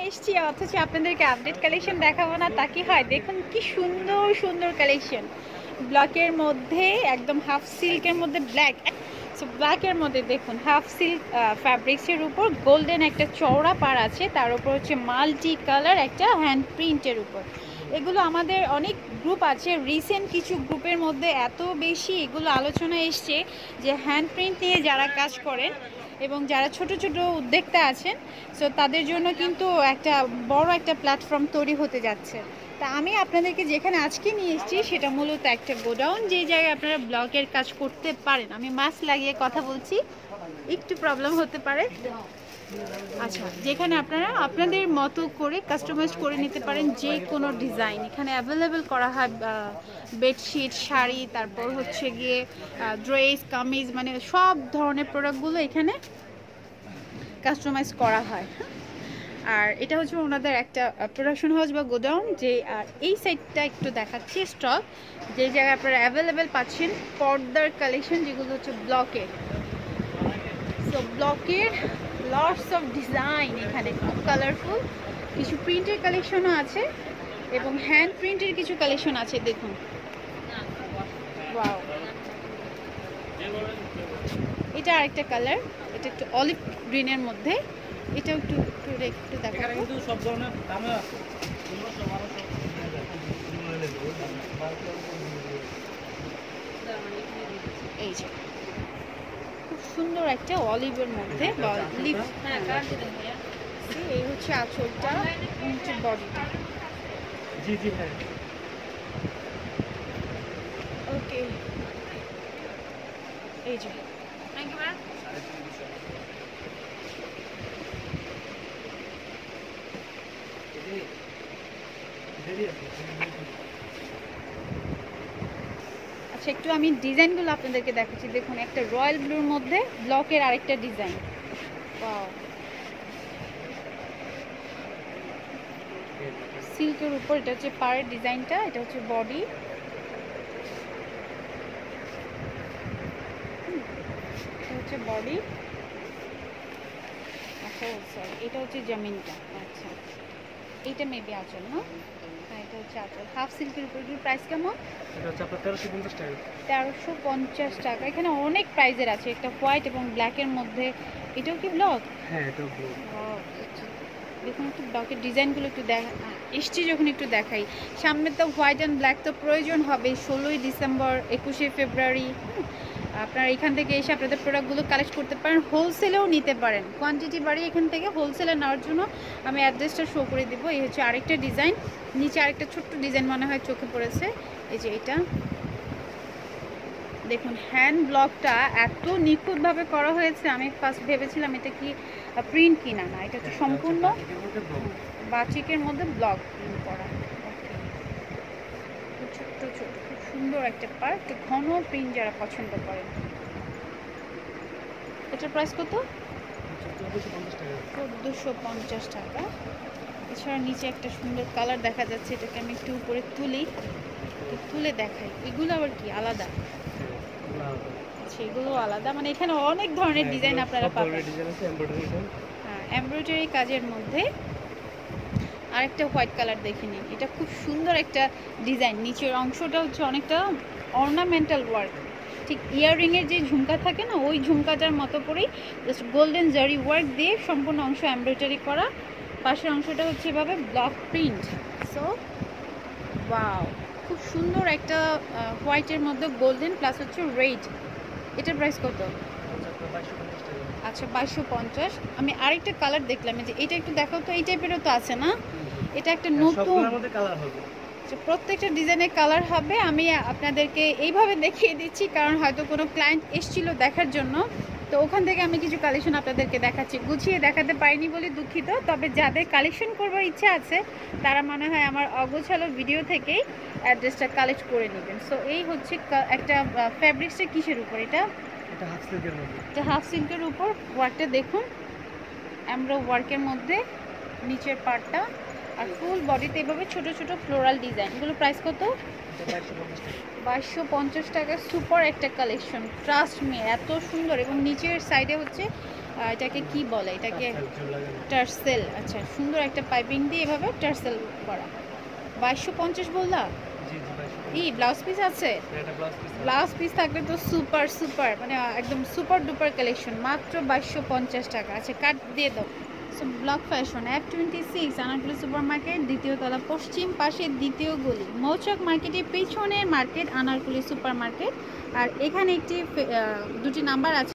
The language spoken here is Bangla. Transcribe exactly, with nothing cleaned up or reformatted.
এসেছি অথচ আপনাদেরকে আপডেট কালেকশন দেখাবো না তা কি হয়? দেখুন কি সুন্দর সুন্দর কালেকশন ব্ল্যাকের মধ্যে, একদম হাফ সিল্কের মধ্যে ব্ল্যাক। সো ব্ল্যাকের মধ্যে দেখুন হাফ সিল্ক ফ্যাব্রিক্সের উপর গোল্ডেন একটা চওড়া পাড় আছে, তার উপর হচ্ছে মাল্টি কালার একটা হ্যান্ড প্রিন্টের উপর। এগুলো আমাদের অনেক গ্রুপ আছে, রিসেন্ট কিছু গ্রুপের মধ্যে এত বেশি এগুলো আলোচনা এসছে যে হ্যান্ড প্রিন্ট নিয়ে যারা কাজ করেন এবং যারা ছোট ছোট উদ্যোক্তা আছেন, সো তাদের জন্য কিন্তু একটা বড় একটা প্ল্যাটফর্ম তৈরি হতে যাচ্ছে। তা আমি আপনাদেরকে যেখানে আজকে নিয়ে এসেছি সেটা মূলত একটা গোডাউন, যে জায়গায় আপনারা ব্লকের কাজ করতে পারেন। আমি মাস্ক লাগিয়ে কথা বলছি, একটু প্রবলেম হতে পারে। আচ্ছা, যেখানে আপনারা আপনাদের মতো করে কাস্টমাইজ করে নিতে পারেন যে কোনো ডিজাইন। এখানে অ্যাভেলেবেল করা হয় বেডশিট, শাড়ি, তারপর হচ্ছে গিয়ে ড্রেস, কামিজ, মানে সব ধরনের প্রোডাক্টগুলো এখানে কাস্টমাইজ করা হয়। আর এটা হচ্ছে ওনাদের একটা প্রোডাকশন হাউস বা গোডাউন। যে আর এই সাইডটা একটু দেখাচ্ছি স্টক, যে জায়গায় আপনারা অ্যাভেলেবেল পাচ্ছেন পর্দার কালেকশন, যেগুলো হচ্ছে ব্লকের। সো ব্লকের লটস অফ ডিজাইন, এখানে খুব কালারফুল কিছু প্রিন্টের কালেকশনও আছে এবং হ্যান্ড প্রিন্টের কিছু কালেকশন আছে। দেখুন, ওয়াও, এটা আরেকটা কালার, এটা একটু অলিভ গ্রিনের মধ্যে। এটা একটু একটু একটু দেখা, কিন্তু সব ধরনের দামে আছে। এই যে খুব সুন্দর একটা অলিভের মধ্যে, অলিভ, এই হচ্ছে আঁচলটা, হচ্ছে বডিটা। জি জি হ্যাঁ, ওকে। এই যে থ্যাংক ইউ ম্যাম। আচ্ছা, একটু আমি ডিজাইনগুলো আপনাদেরকে দেখাচ্ছি। দেখুন, একটা রয়্যাল ব্লুর মধ্যে ব্লকের আরেকটা ডিজাইন। ওয়াও, সিল্কের উপর, এটা হচ্ছে পাড়ের ডিজাইনটা, এটা হচ্ছে বডি, এটা হচ্ছে বডি। আচ্ছা সরি, এটা হচ্ছে জামিনটা। আচ্ছা, এইটা মেবি আঁচল না? হ্যাঁ, এটা হচ্ছে আঁচল। হাফ সিল্কের উপর এগুলোর প্রাইস কেমন? এটা হচ্ছে আপনার তেরোশো পঞ্চাশ টাকা। তেরোশো পঞ্চাশ টাকা। এখানে অনেক প্রাইজের আছে, একটা হোয়াইট এবং ব্ল্যাকের মধ্যে। এটাও কি ব্লক? হ্যাঁ, এটাও ব্লক। দেখুন একটু ব্লকের ডিজাইনগুলো একটু দেখা এসছি, যখন একটু দেখাই। সামনে তো হোয়াইট অ্যান্ড ব্ল্যাক তো প্রয়োজন হবে। ষোলোই ডিসেম্বর, একুশে ফেব্রুয়ারি আপনারা এখান থেকে এসে আপনাদের প্রোডাক্টগুলো কালেক্ট করতে পারেন, হোলসেলেও নিতে পারেন। কোয়ান্টিটি বাড়ি এখান থেকে হোলসেলে নেওয়ার জন্য আমি অ্যাড্রেসটা শো করে দিব। এই হচ্ছে আরেকটা ডিজাইন, নিচে আরেকটা ছোট্ট ডিজাইন মনে হয় চোখে পড়েছে। এই যে এটা দেখুন, হ্যান্ড ব্লকটা এত নিখুঁতভাবে করা হয়েছে, আমি ফার্স্ট ভেবেছিলাম এটা কি প্রিন্ট কিনা, না, এটা হচ্ছে সম্পূর্ণ বাটিকের মধ্যে ব্লক প্রিন্ট করা। ছোট্ট ছোট খুব সুন্দর একটা পার্ট, একটু ঘন প্রিন্ট যারা পছন্দ করেন। এটার প্রাইস কত? চোদ্দোশো পঞ্চাশ টাকা। এছাড়া নিচে একটা সুন্দর কালার দেখা যাচ্ছে, এটাকে আমি একটু উপরে তুলি, তুলে দেখাই। এগুলো আবার কি আলাদা? আচ্ছা, এগুলো আলাদা, মানে এখানে অনেক ধরনের ডিজাইন আপনারা পাবেন। হ্যাঁ, এমব্রয়ডারি কাজের মধ্যে আরেকটা হোয়াইট কালার দেখে নিন। এটা খুব সুন্দর একটা ডিজাইন, নিচের অংশটা হচ্ছে অনেকটা অর্নামেন্টাল ওয়ার্ক, ঠিক ইয়াররিংয়ের যে ঝুমকা থাকে না, ওই ঝুমকাটার মতো করেই জাস্ট গোল্ডেন জারি ওয়ার্ক দিয়ে সম্পূর্ণ অংশ এমব্রয়ডারি করা। পাশের অংশটা হচ্ছে এভাবে ব্লক প্রিন্ট। সো ওয়াও, খুব সুন্দর একটা হোয়াইটের মধ্যে গোল্ডেন প্লাস হচ্ছে রেড। এটার প্রাইস কত? আচ্ছা, বাইশশো পঞ্চাশ। আমি আরেকটা কালার দেখলাম, যে এটা একটু দেখাও তো। এই টাইপেরও তো আছে না? এটা একটা নতুন, প্রত্যেকটা ডিজাইনের কালার হবে। আমি আপনাদেরকে এইভাবে দেখিয়ে দিচ্ছি কারণ হয়তো কোনো ক্লায়েন্ট এসেছিল দেখার জন্য, তো ওখান থেকে আমি কিছু কালেকশন আপনাদেরকে দেখাচ্ছি। গুছিয়ে দেখাতে পারিনি বলে দুঃখিত। তবে যাদের কালেকশন করবার ইচ্ছা আছে তারা মনে হয় আমার অগোছালো ভিডিও থেকেই অ্যাড্রেসটা কালেক্ট করে নেবেন। সো এই হচ্ছে একটা ফ্যাব্রিক্সটা কিসের উপর? এটা এটা হাফ সিল্কের মধ্যে, এটা হাফ সিল্কের উপর ওয়ার্কটা দেখুন, এমব্রো ওয়ার্কের মধ্যে নিচের পার্টটা, আর ফুল বডিতে এভাবে ছোট ছোট ফ্লোরাল ডিজাইন। এগুলো প্রাইস কত? বাইশশো পঞ্চাশ টাকা। সুপার একটা কালেকশন, ট্রাস্ট মি, এত সুন্দর। এবং নিচের সাইডে হচ্ছে এটাকে কি বলে, এটাকে টার্সেল। আচ্ছা, সুন্দর একটা পাইপিং দিয়ে এভাবে টার্সেল করা। বাইশশো পঞ্চাশ বললা? ই ব্লাউজ পিস আছে? ব্লাউজ পিস থাকলে তো সুপার সুপার, মানে একদম সুপার ডুপার কালেকশন, মাত্র বাইশশো পঞ্চাশ টাকা। আচ্ছা, কাট দিয়ে দাও। So block fashion F twenty six Anarkali super market, দ্বিতীয় তলা, পশ্চিম পাশের দ্বিতীয় গলি, মৌচাক মার্কেটের পেছনের মার্কেট আনারকুলি সুপার মার্কেট। আর এখানে একটি দুটি নাম্বার আছে।